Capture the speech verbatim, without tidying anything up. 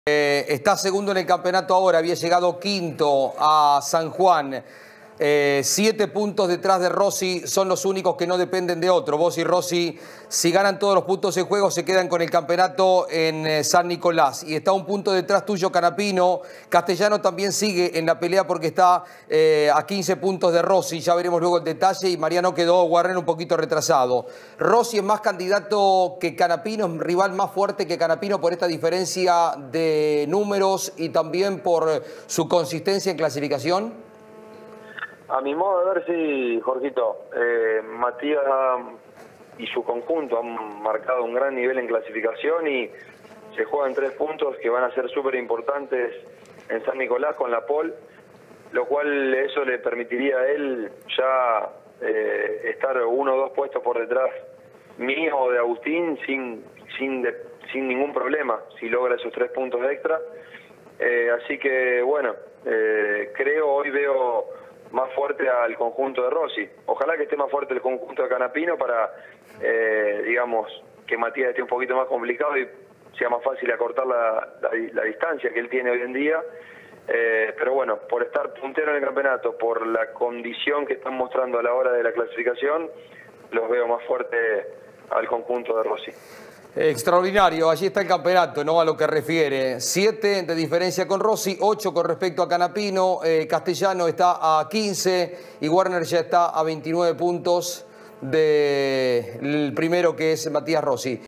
Eh, está segundo en el campeonato ahora, había llegado quinto a San Juan. Eh, siete puntos detrás de Rossi, son los únicos que no dependen de otro. Vos y Rossi, si ganan todos los puntos en juego, se quedan con el campeonato en eh, San Nicolás. Y está un punto detrás tuyo Canapino. Castellano también sigue en la pelea porque está eh, a quince puntos de Rossi. Ya veremos luego el detalle. Y Mariano quedó, Warren, un poquito retrasado. Rossi es más candidato que Canapino, es rival más fuerte que Canapino por esta diferencia de números y también por su consistencia en clasificación. A mi modo de ver, sí, Jorgito. Eh, Matías y su conjunto han marcado un gran nivel en clasificación y se juegan tres puntos que van a ser súper importantes en San Nicolás con la pole, lo cual eso le permitiría a él ya eh, estar uno o dos puestos por detrás mío o de Agustín sin, sin, de, sin ningún problema si logra esos tres puntos extra. Eh, así que, bueno, eh, creo, hoy veo más fuerte al conjunto de Rossi. Ojalá que esté más fuerte el conjunto de Canapino para, eh, digamos, que Matías esté un poquito más complicado y sea más fácil acortar la, la, la distancia que él tiene hoy en día. Eh, pero bueno, por estar puntero en el campeonato, por la condición que están mostrando a la hora de la clasificación, los veo más fuerte al conjunto de Rossi. Extraordinario, allí está el campeonato, ¿no? A lo que refiere. Siete de diferencia con Rossi, ocho con respecto a Canapino, eh, Castellano está a quince y Warner ya está a veintinueve puntos del primero que es Matías Rossi.